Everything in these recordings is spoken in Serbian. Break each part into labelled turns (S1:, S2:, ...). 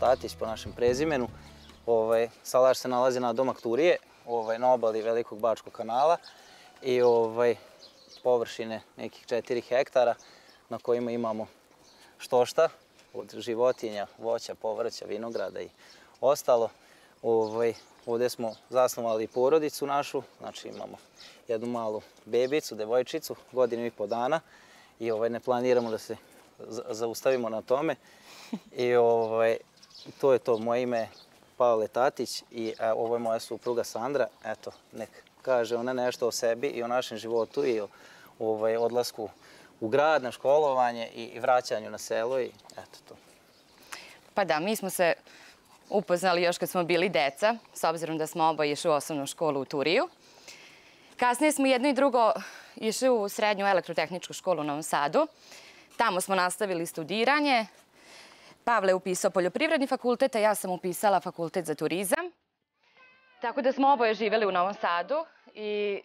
S1: Tatić po našem prezimenu. Salaš se nalazi na domak Turije, na obali Velikog Bačkog kanala i površine nekih 4 hektara na kojima imamo štošta od životinja, voća, povrća, vinograda i ostalo. Ovdje smo zasnovali porodicu našu, znači imamo jednu malu bebicu, devojčicu, 1,5 dana i ne planiramo da se zaustavimo na tome. I to je to, moje ime je Pavle Tatić i ovo je moja supruga Sandra. Eto, nek kaže ona nešto o sebi i o našem životu i o odlasku u grad, na školovanje i vraćanju na selo i eto to.
S2: Pa da, mi smo se upoznali još kad smo bili deca, s obzirom da smo oba išli u osnovnu školu u Turiju. Kasnije smo jedno i drugo išli u srednju elektrotehničku školu u Novom Sadu. Tamo smo nastavili studiranje. Pavle je upisao poljoprivredni fakultet, a ja sam upisala fakultet za turizam. Tako da smo oboje živjeli u Novom Sadu i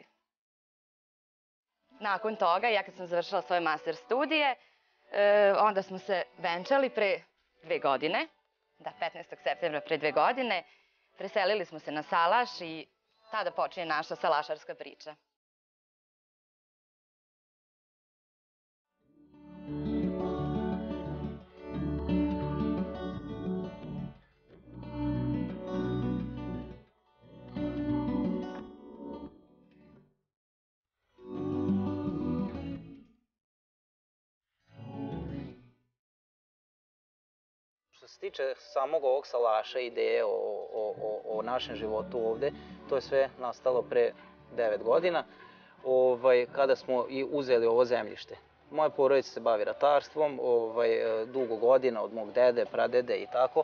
S2: nakon toga, ja kad sam završila svoje master studije, onda smo se venčali pre 2 godine. Da, 15. septembra pre 2 godine. Preselili smo se na Salaš i tada počinje naša salašarska priča.
S1: Što se tiče samog ovog salaša, ideje o našem životu ovde, to je sve nastalo pre 9 godina, kada smo i uzeli ovo zemljište. Moja porodica se bavi ratarstvom, dugo godina od mog dede, pradede i tako.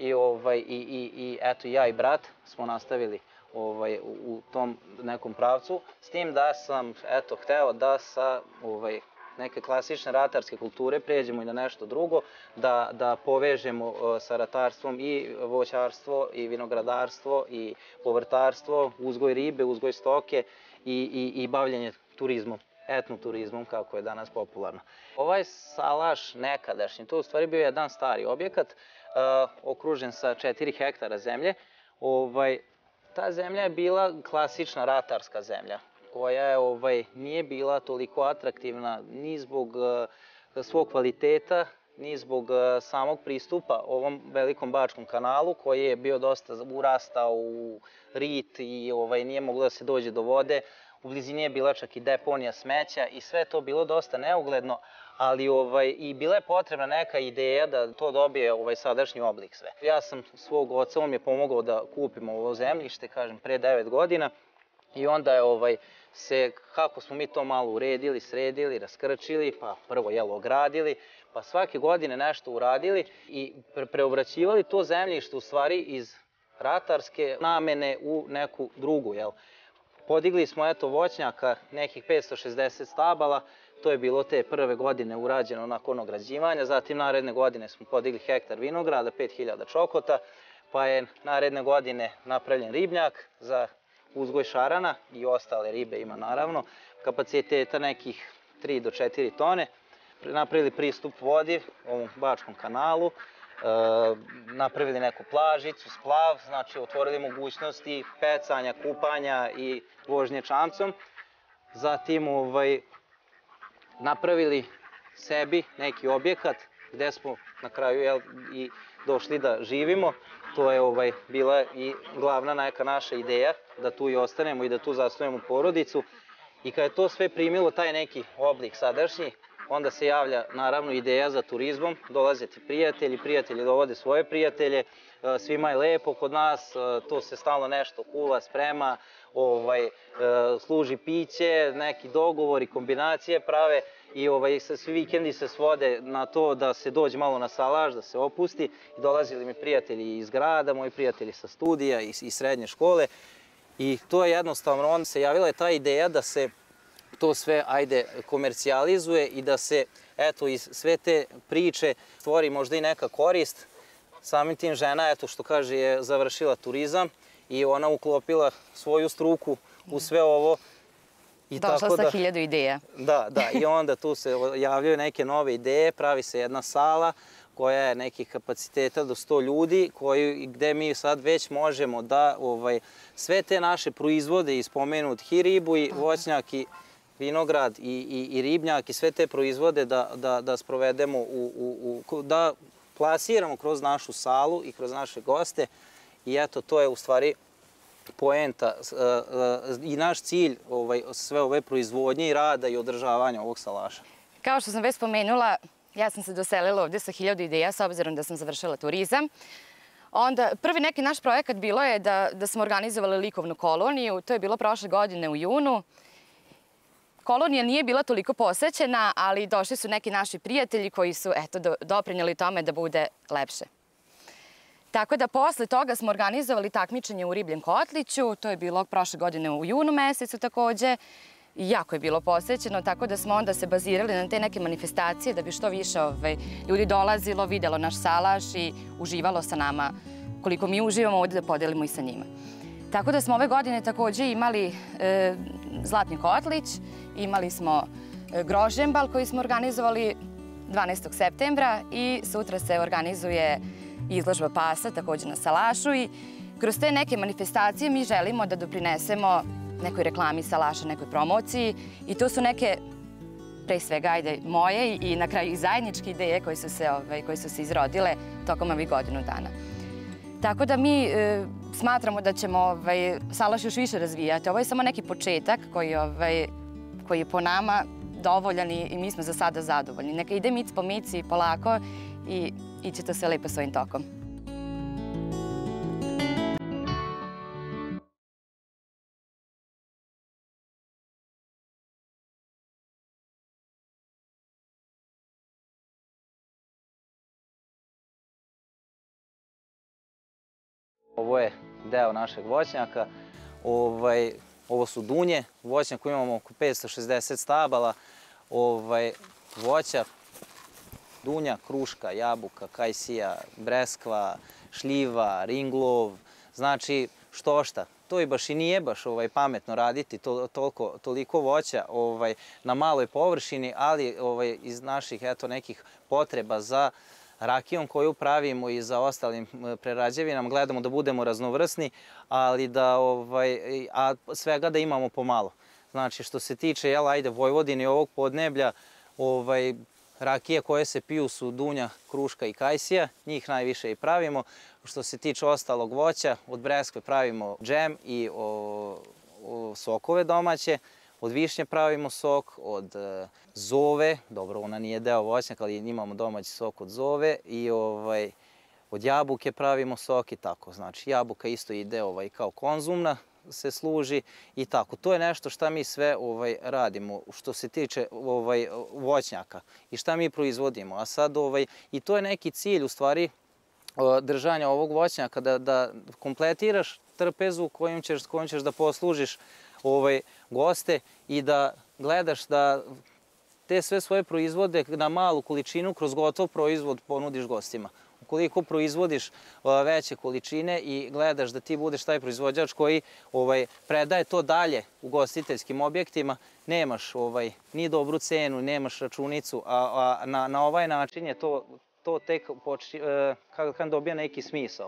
S1: I eto, ja i brat smo nastavili u tom nekom pravcu, s tim da sam, eto, hteo da sa neke klasične ratarske kulture pređemo i na nešto drugo, da povežemo sa ratarstvom i voćarstvo, i vinogradarstvo, i povrtarstvo, uzgoj ribe, uzgoj stoke i bavljanje turizmom, etnoturizmom, kako je danas popularno. Ovaj salaš nekadašnji, to je u stvari bio jedan stari objekat, okružen sa 4 hektara zemlje. Ta zemlja je bila klasična ratarska zemlja, koja nije bila toliko atraktivna ni zbog svog kvaliteta, ni zbog samog pristupa ovom Velikom Bačkom kanalu, koji je bio dosta urastao u rit i nije moglo da se dođe do vode. U blizini je bila čak i deponija smeća i sve to bilo dosta neugledno, ali i bila je potrebna neka ideja da to dobije sadašnji oblik sve. Ja sam svog oca, on mi je pomogao da kupimo ovo zemljište, kažem, pre 9 godina. I onda je kako smo mi to malo uredili, sredili, raskrčili, pa prvo ogradili, pa svake godine nešto uradili i preobraćivali to zemljište u stvari iz ratarske namene u neku drugu. Podigli smo voćnjaka, nekih 560 stabala, to je bilo te prve godine urađeno nakon ograđivanja, zatim naredne godine smo podigli hektar vinograda, 5000 čokota, pa je naredne godine napravljen ribnjak za uzgoj šarana i ostale ribe ima naravno, kapaciteta nekih 3 do 4 tone. Napravili pristup vodi ovom Bačkom kanalu, napravili neku plažicu, splav, znači otvorili mogućnosti pecanja, kupanja i vožnje čamcom. Zatim napravili sebi neki objekat gde smo na kraju i došli da živimo. To je bila i glavna neka naša ideja, da tu i ostanemo i da tu zasnujemo porodicu. I kada je to sve primilo taj neki oblik sadašnji, onda se javlja naravno ideja za turizmom, dolaze ti prijatelji, prijatelji dovode svoje prijatelje, svima je lepo kod nas, to se stalno nešto kuva, sprema, služi piće, neki dogovori, kombinacije prave i svi vikendi se svode na to da se dođe malo na salaš, da se opusti. I dolazili mi prijatelji iz grada, moji prijatelji sa studija i srednje škole i to je jednostavno, onda se javila ta ideja da se to sve, komercijalizuje i da se, eto, iz sve te priče stvori možda i neka korist. Samim tim žena, eto, što kaže, je završila turizam i ona uklopila svoju struku u sve ovo.
S2: Došla sa 1000 ideja.
S1: Da, i onda tu se javljaju neke nove ideje, pravi se jedna sala koja je nekih kapaciteta do 100 ljudi, gde mi sad već možemo da sve te naše proizvode, ispomenut i ribu, i voćnjak, i vinograd, i ribnjak, i sve te proizvode da sprovedemo, da plasiramo kroz našu salu i kroz naše goste. I eto, to je u stvari poenta i naš cilj sve ove proizvodnje i rada i održavanja ovog salaša.
S2: Kao što sam već spomenula, ja sam se doselila ovde sa 1000 ideja, s obzirom da sam završila turizam. Onda, prvi neki naš projekat bilo je da smo organizovali likovnu koloniju. To je bilo prošle godine u junu. Kolonija nije bila toliko posećena, ali došli su neki naši prijatelji koji su doprinijeli tome da bude lepše. Tako da posle toga smo organizovali takmičenje u Ribljem kotliću. To je bilo prošle godine u junu mesecu takođe. Jako je bilo posećeno, tako da smo onda se bazirali na te neke manifestacije da bi što više ljudi dolazilo, videlo naš salaš i uživalo sa nama. Koliko mi uživamo ovdje da podelimo i sa njima. Tako da smo ove godine takođe imali Zlatni kotlić, imali smo Grožembal koji smo organizovali 12. septembra i sutra se organizuje izložba pasa takođe na salašu i kroz te neke manifestacije mi želimo da doprinesemo nekoj reklami salaša, nekoj promociji i to su neke, pre svega, moje i na kraju i zajedničke ideje koje su se izrodile tokom ovih godinu dana. Tako da mi smatramo da ćemo salaš još više razvijati. Ovo je samo neki početak koji je po nama dovoljan i mi smo za sada zadovoljni. Neka ide mic po mici, polako i iće to sve lepo svojim tokom.
S1: Ovo je deo našeg voćnjaka. Ovo su dunje. U voćnjaku imamo oko 560 stabala. Voća, dunja, kruška, jabuka, kajsija, breskva, šljiva, ringlov. Znači, štošta. To i baš i nije baš pametno raditi toliko voća na maloj površini, ali iz naših nekih potreba za rakijom koju pravimo i za ostalim prerađevinama gledamo da budemo raznovrsni, ali a svega da imamo pomalo. Znači, što se tiče Vojvodine i ovog podneblja, rakije koje se piju su dunja, kruška i kajsija, njih najviše i pravimo. Što se tiče ostalog voća, od breskve pravimo džem i sokove domaće, od višnje pravimo sok, od zove, dobro, ona nije deo voćnjaka, ali imamo domaći sok od zove i od jabuke pravimo sok i tako. Znači, jabuka isto ide kao konzumna se služi i tako. To je nešto šta mi sve radimo što se tiče voćnjaka i šta mi proizvodimo. A sad, i to je neki cilj u stvari držanja ovog voćnjaka, da kompletiraš trpezu kojom ćeš da poslužiš goste i da gledaš da te sve svoje proizvode na malu količinu kroz gotov proizvod ponudiš gostima. Ukoliko proizvodiš veće količine i gledaš da ti budeš taj proizvođač koji predaje to dalje u gostiteljskim objektima, nemaš ni dobru cenu, nemaš računicu, a na ovaj način je to tek kako dobija neki smisao.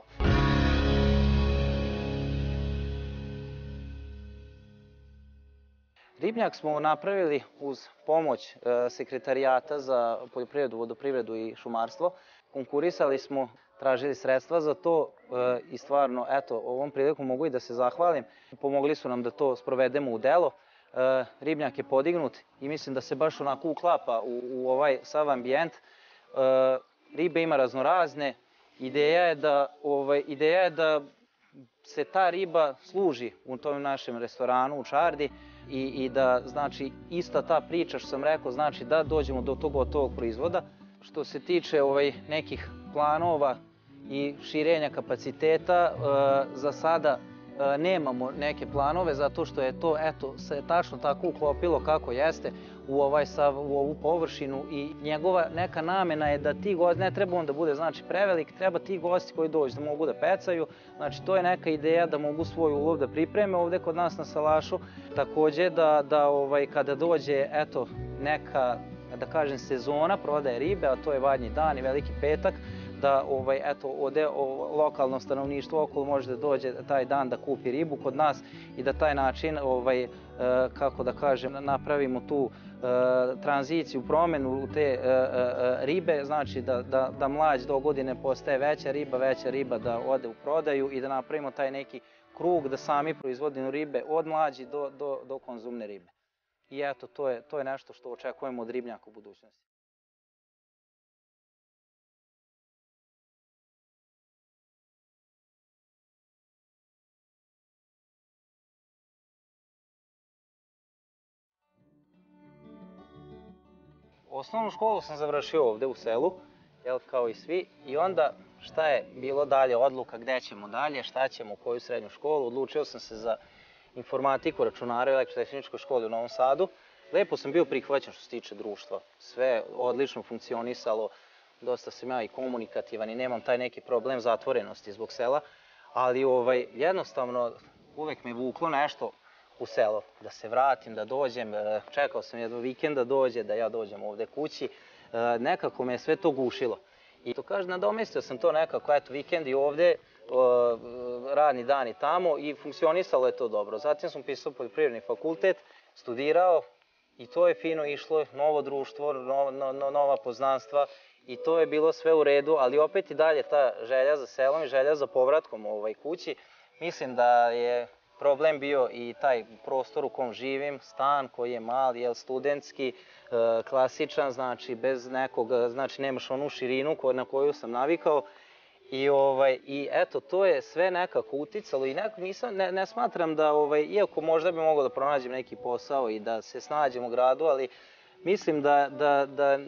S1: Ribnjak smo napravili uz pomoć Sekretarijata za poljoprivredu, vodoprivredu i šumarstvo. Konkurisali smo, tražili sredstva za to i stvarno, eto, ovom prilikom mogu i da se zahvalim. Pomogli su nam da to sprovedemo u delo. Ribnjak je podignut i mislim da se baš onako uklapa u ovaj sav ambijent. Ribe ima raznorazne. Ideja je da se ta riba služi u tom našem restoranu u Čardi i da, znači, ista ta priča što sam rekao, znači da dođemo do tog gotovog proizvoda. Što se tiče nekih planova i širenja kapaciteta, za sada nemamo neke planove zato što je to, eto, se tačno tako uklopilo kako jeste u ovu površinu i njegova neka namena je da ti gosti, ne treba on da bude znači prevelik, treba ti gosti koji dođu da mogu da pecaju, znači to je neka ideja da mogu svoj ulov da pripreme ovde kod nas na salašu, takođe da kada dođe, eto, neka da kažem, sezona prodaje ribe, a to je Badnji dan i Veliki petak, da eto, lokalno stanovništvo okolo može da dođe taj dan da kupi ribu kod nas i da taj način, kako da kažem, napravimo tu tranziciju, promenu te ribe, znači da mlađ do godine postaje veća riba da ode u prodaju i da napravimo taj neki krug da sami proizvodimo ribe od mlađi do konzumne ribe. I eto, to je nešto što očekujemo od ribnjaka u budućnosti. Osnovnu školu sam završio ovde u selu, kao i svi, i onda šta je bilo dalje odluka, gde ćemo dalje, šta ćemo, u koju srednju školu. Odlučio sam se za informatiku, računare u elektrotehničkoj školi u Novom Sadu. Lepo sam bio prihvaćen što se tiče društva, sve odlično funkcionisalo, dosta sam ja i komunikativan i nemam taj neki problem zatvorenosti zbog sela, ali jednostavno uvek me vuklo nešto u selo, da se vratim, da dođem, čekao sam jedno vikenda dođe, da ja dođem ovde kući, nekako me je sve to gušilo. I to kažem, nadomestio sam to nekako, eto, vikendi ovde, radni dani tamo i funkcionisalo je to dobro. Zatim sam upisao poljoprivredni fakultet, studirao i to je fino išlo, novo društvo, nova poznanstva i to je bilo sve u redu, ali opet i dalje ta želja za selom i želja za povratkom kući. Mislim da je problem bio i taj prostor u kom živim, stan koji je mali, studentski, klasičan, znači bez nekog, znači nemaš onu širinu na koju sam navikao. I eto, to je sve nekako uticalo i ne smatram da, iako možda bi mogao da pronađem neki posao i da se snađem u gradu, ali mislim da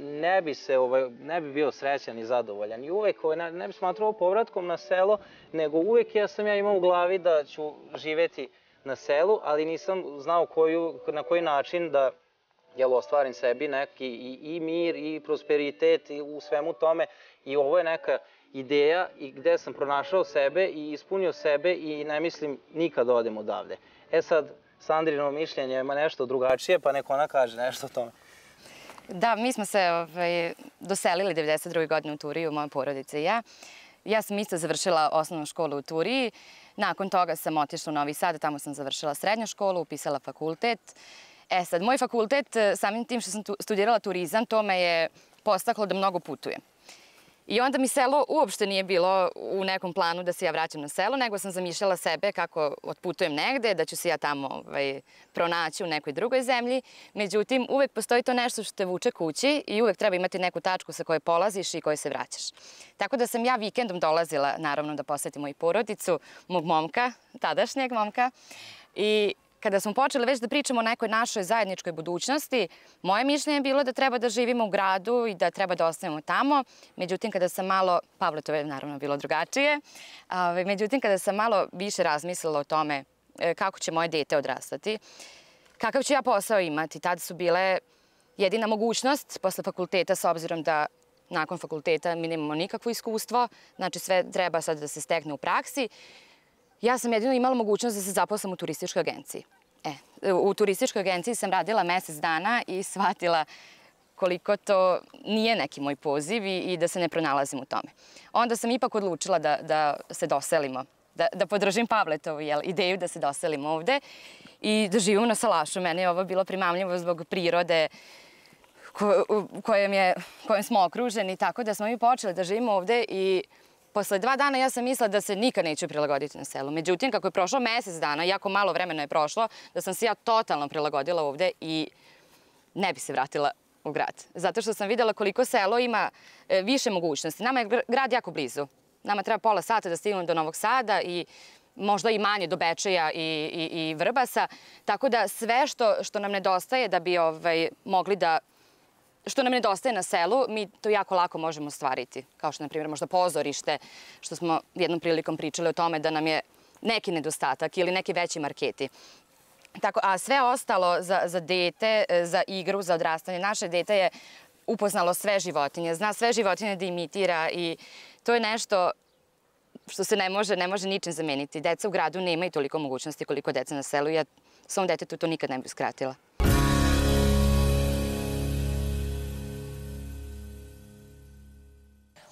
S1: ne bi bio srećan i zadovoljan. I uvek ne bi smatrao povratkom na selo, nego uvek sam ja imao u glavi da ću živeti na selu, ali nisam znao na koji način da ostvarim sebi neki i mir i prosperitet u svemu tome. I ovo je neka ideja i gde sam pronašao sebe i ispunio sebe i ne mislim nikad da odem odavde. Sad, Sandrino mišljenje ima nešto drugačije, pa neko ona kaže nešto o tome.
S2: Da, mi smo se doselili 1992. godine u Turiju, moja porodica i ja. Ja sam isto završila osnovnu školu u Turiji. Nakon toga sam otišla u Novi Sad, tamo sam završila srednju školu, upisala fakultet. Sad, moj fakultet, samim tim što sam studirala turizam, to me je podstaklo da mnogo putujem. I onda mi selo uopšte nije bilo u nekom planu da se ja vraćam na selo, nego sam zamišljala sebe kako otputujem negde, da ću se ja tamo pronaći u nekoj drugoj zemlji. Međutim, uvek postoji to nešto što te vuče kući i uvek treba imati neku tačku sa koje polaziš i koje se vraćaš. Tako da sam ja vikendom dolazila, naravno, da posetim moju porodicu, mog momka, tadašnjeg momka. I kada smo počeli već da pričamo o nekoj našoj zajedničkoj budućnosti, moje mišljenje je bilo da treba da živimo u gradu i da treba da ostanemo tamo. Međutim, kada sam malo, Pavle, to je naravno bilo drugačije, međutim, kada sam malo više razmislila o tome kako će moje dete odrastati, kakav ću ja posao imati, tada su bile jedina mogućnost posle fakulteta, s obzirom da nakon fakulteta mi nemamo nikakvo iskustvo, znači sve treba sad da se stekne u praksi. Ja sam jedino imala mogućnost da se zaposlam u turističkoj agenciji. U turističkoj agenciji sam radila mesec dana i shvatila koliko to nije neki moj poziv i da se ne pronalazim u tome. Onda sam ipak odlučila da se doselimo, da podržim Pavletovu ideju da se doselimo ovde i da živimo na salašu. Meni je ovo bilo primamljivo zbog prirode kojom smo okruženi, tako da smo mi počeli da živimo ovde i posle 2 dana ja sam mislila da se nikad neću prilagoditi na selu. Međutim, kako je prošlo mesec dana, jako malo vremena je prošlo, da sam se ja totalno prilagodila ovde i ne bi se vratila u grad. Zato što sam videla koliko selo ima više mogućnosti. Nama je grad jako blizu. Nama treba pola sata da stignemo do Novog Sada i možda i manje do Bečeja i Vrbasa. Tako da sve što nam nedostaje da bi mogli da što nam nedostaje na selu, mi to jako lako možemo ostvariti. Kao što, na primjer, možda pozorište, što smo jednom prilikom pričali o tome da nam je neki nedostatak ili neki veći marketi. A sve ostalo za dete, za igru, za odrastanje. Naše dete je upoznalo sve životinje, zna sve životinje da imitira i to je nešto što se ne može ničim zameniti. Deca u gradu nemaju toliko mogućnosti koliko deca na selu i ja svom detetu to nikad ne bih uskratila.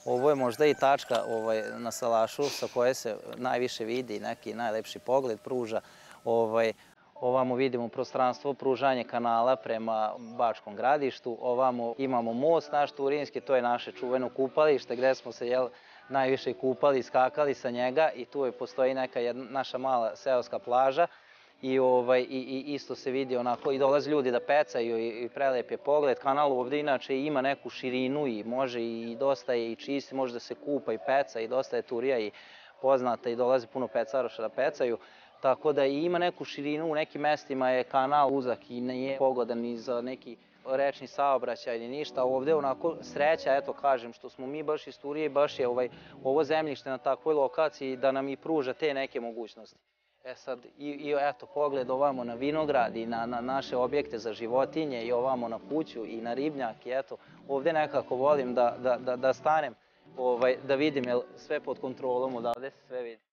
S1: Ovo je možda i tačka na salašu sa koje se najviše vidi, neki najlepši pogled pruža. Ovamo vidimo prostranstvo, pružanje kanala prema Bačkom Gradištu. Ovamo imamo most naš turinski, to je naše čuveno kupalište gde smo se najviše kupali, skakali sa njega i tu postoji neka naša mala seoska plaža. I isto se vidi onako i dolaze ljudi da pecaju i prelep je pogled. Kanal ovde inače ima neku širinu i može i dosta je i čisti, može da se kupa i peca i dosta je turija i poznata i dolaze puno pecaroša da pecaju. Tako da i ima neku širinu, u nekim mestima je kanal uzak i nije pogodan ni za neki rečni saobraćaj ili ništa. Ovde onako sreća, eto kažem, što smo mi baš iz Turije i baš je ovo zemljište na takvoj lokaciji da nam i pruža te neke mogućnosti. E sad, i eto, pogled ovamo na vinograd i na naše objekte za životinje i ovamo na kuću i na ribnjak i eto, ovde nekako volim da stanem, da vidim sve pod kontrolom, odavde se sve vidi.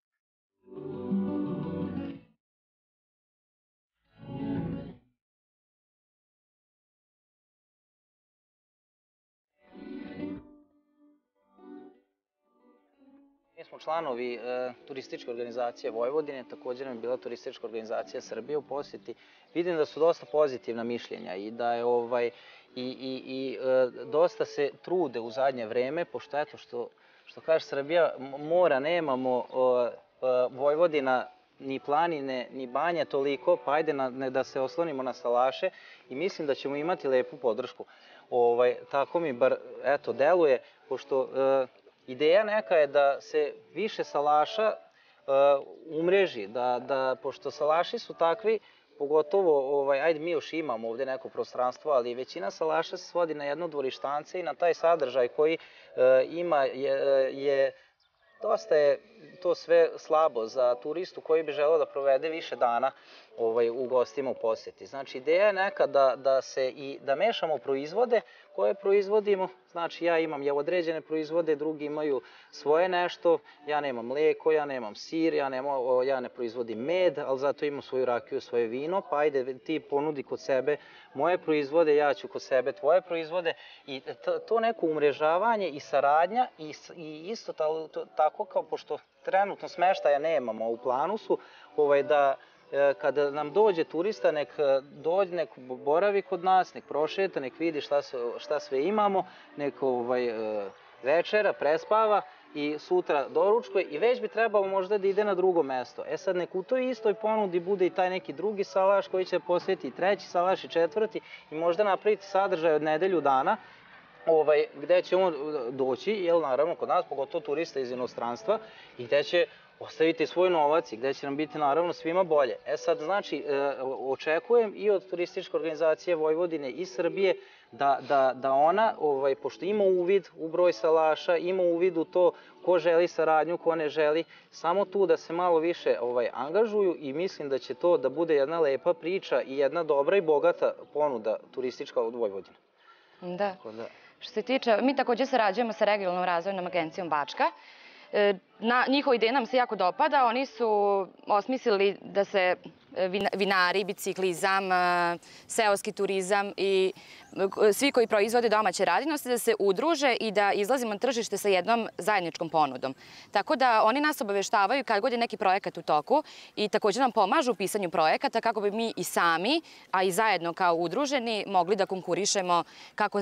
S1: Mi smo članovi turističke organizacije Vojvodine, također nam je bila turistička organizacija Srbije u posjeti. Vidim da su dosta pozitivna mišljenja i da je dosta se trude u zadnje vreme, pošto eto što kaže Srbija, mora nemamo, Vojvodina ni planine, ni banje toliko, pa ajde da se oslonimo na salaše i mislim da ćemo imati lepu podršku. Tako mi bar, eto, deluje, pošto ideja neka je da se više salaša umreži, pošto salaši su takvi, pogotovo, ajde mi još imamo ovde neko prostranstvo, ali većina salaša se svodi na jedno dvorištance i na taj sadržaj koji ima dosta je to sve slabo za turistu koji bi želeo da provede više dana u gostima u posjeti. Znači, ideja je neka da mešamo proizvode koje proizvodimo. Znači, ja imam određene proizvode, drugi imaju svoje nešto. Ja nemam mleko, ja nemam sir, ja ne proizvodim med, ali zato imam svoju rakiju, svoje vino. Pa ajde, ti ponudi kod sebe moje proizvode, ja ću kod sebe tvoje proizvode. I to neko umrežavanje i saradnja i isto tako kao pošto trenutno smeštaja nemamo u planu su, da kada nam dođe turista, nek dođe, nek boravi kod nas, nek prošeta, nek vidi šta sve imamo, nek večera, prespava i sutra doručkuje i već bi trebalo možda da ide na drugo mesto. E sad nek u toj istoj ponudi bude i taj neki drugi salaš koji će posvetiti i treći salaš i četvrti i možda napraviti sadržaj od nedelju dana gde će on doći, naravno kod nas, pogotovo turista iz inostranstva, i gde će ostaviti svoj novac i gde će nam biti naravno svima bolje. E sad, znači, očekujem i od turističke organizacije Vojvodine i Srbije da ona, pošto ima uvid u broj salaša, ima uvid u to ko želi saradnju, ko ne želi, samo tu da se malo više angažuju i mislim da će to da bude jedna lepa priča i jedna dobra i bogata ponuda turistička od Vojvodine.
S2: Da. Što se tiče, mi takođe sarađujemo sa regionalnom razvojnom agencijom Bačka. Njihova ideja nam se jako dopada. Oni su osmislili da se vinari, biciklizam, seoski turizam i svi koji proizvode domaće radinosti da se udruže i da izlazimo na tržište sa jednom zajedničkom ponudom. Tako da oni nas obaveštavaju kad god je neki projekat u toku i takođe nam pomažu u pisanju projekata kako bi mi i sami, a i zajedno kao udruženi mogli da konkurišemo kako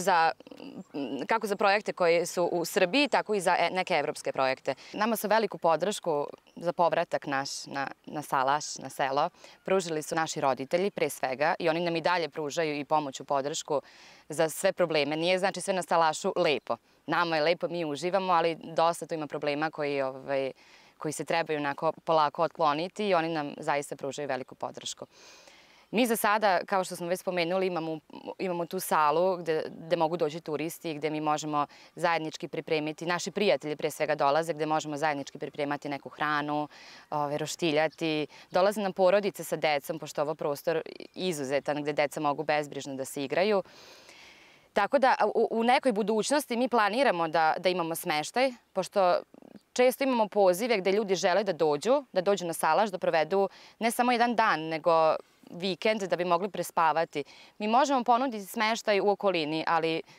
S2: za projekte koje su u Srbiji, tako i za neke evropske projekte. Nama su veliku podršku za povratak naš na salaš, na selo, pružili su naši roditelji pre svega i oni nam i dalje pružaju i pomoć u podršku za sve probleme. Nije znači sve na salašu lepo. Nama je lepo, mi uživamo, ali dosta tu ima problema koji se trebaju onako polako otkloniti i oni nam zaista pružaju veliku podršku. Mi za sada, kao što smo već spomenuli, imamo tu salu gde mogu doći turisti, gde mi možemo zajednički pripremiti, naši prijatelji pre svega dolaze, gde možemo zajednički pripremati neku hranu, roštiljati. Dolaze nam porodice sa decom, pošto je ovo prostor izuzetan gde deca mogu bezbrižno da se igraju. Tako da u nekoj budućnosti mi planiramo da imamo smeštaj, pošto često imamo pozive gde ljudi žele da dođu na salaš, da provedu ne samo jedan dan, nego vikend da bi mogli prespavati. Mi možemo ponuditi smeštaj u okolini, ali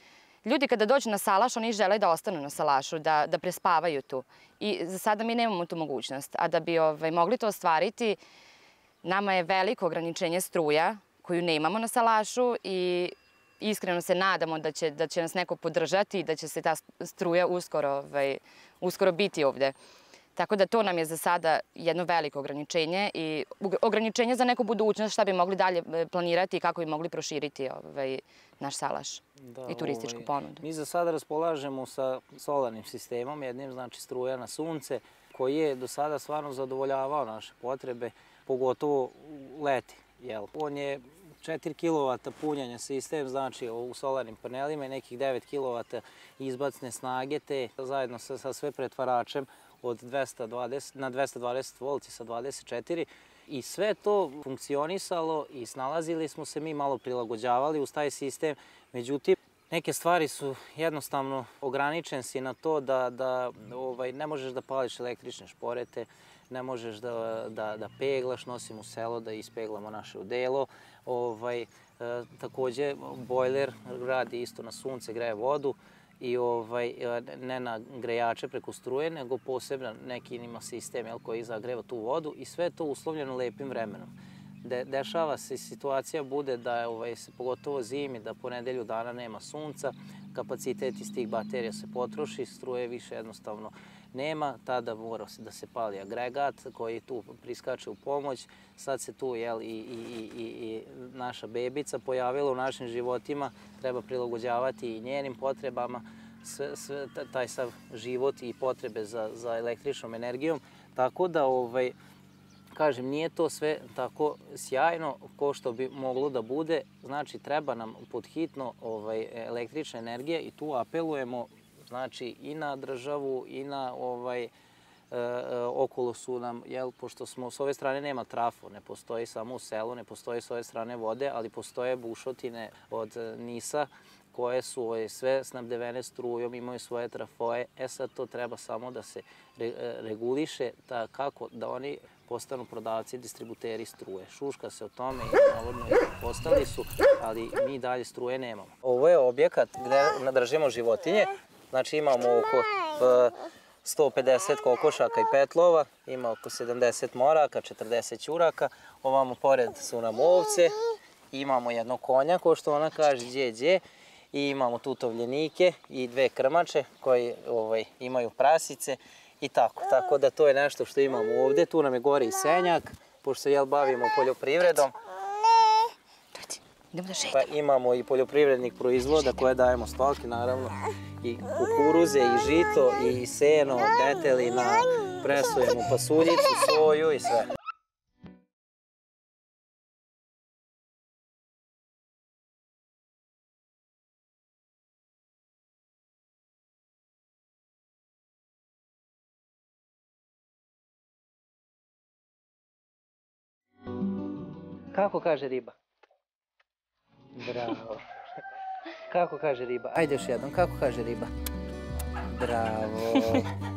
S2: ljudi kada dođu na salaš, oni žele da ostanu na salašu, da prespavaju tu. I za sada mi nemamo tu mogućnost. A da bi mogli to ostvariti, nama je veliko ograničenje struja koju nemamo na salašu i iskreno se nadamo da će nas neko podržati i da će se ta struja uskoro biti ovde. Tako da to nam je za sada jedno veliko ograničenje i ograničenje za neku budućnost šta bi mogli dalje planirati i kako bi mogli proširiti naš salaš i turističku ponudu.
S1: Mi za sada raspolažemo sa solarnim sistemom, jednim znači struja na sunce, koji je do sada stvarno zadovoljavao naše potrebe, pogotovo leti. On je 4 kW punjanja sistem, znači u solarnim panelima i nekih 9 kW izbacne snage, te zajedno sa sve pretvaračem od 220 na 220 volti sa 24 i sve to funkcionisalo i snalazili smo se, mi malo prilagođavali uz taj sistem, međutim neke stvari su jednostavno ograničen si na to da ne možeš da pališ električne šporete, ne možeš da peglaš, nosimo u selo da ispeglamo naše odelo. Takođe, bojler radi isto na sunce, greje vodu i ne na grejače preko struje, nego posebno neki ima sistem koji zagreva tu vodu i sve to uslovljeno lepim vremenom. Dešava se situacija bude da se pogotovo zimi, da po nedelju dana nema sunca, kapacitet iz tih baterija se potroši, struje više jednostavno nema, tada mora da se pali agregat koji tu priskače u pomoć. Sad se tu i naša bebica pojavila u našim životima, treba prilagođavati i njenim potrebama, taj sav život i potrebe za električnom energijom, tako da kažem, nije to sve tako sjajno ko što bi moglo da bude, znači treba nam podhitno električna energija i tu apelujemo znači i na državu i na okolo su nam, pošto s ove strane nema trafo, ne postoji samo u selu, ne postoji s ove strane vode, ali postoje bušotine od NIS-a koje su sve snabdevene strujom, imaju svoje trafoje. Sad to treba samo da se reguliše kako da oni postanu prodavci, distributeri struje. Šuška se o tome i navodno postali su, ali mi dalje struje nemamo. Ovo je objekat gde držimo životinje. Znači imamo oko 150 kokošaka i petlova, ima oko 70 moraka, 40 ćuraka. Ovamo pored su nam ovce, imamo jednog konja, ko što ona kaže, đe. I imamo tu tovljenike i 2 krmače koji imaju prasice i tako. Tako da to je nešto što imamo ovde. Tu nam je gore i senjak, pošto se bavimo poljoprivredom. Pa imamo i poljoprivrednih proizvoda koje dajemo stoki, naravno. I kukuruze, i žito, i seno, detelina, presujemo pasuljicu, soju i sve. Kako kaže riba? Bravo. Kako kaže riba? Ajde još jednom, kako kaže riba? Bravo.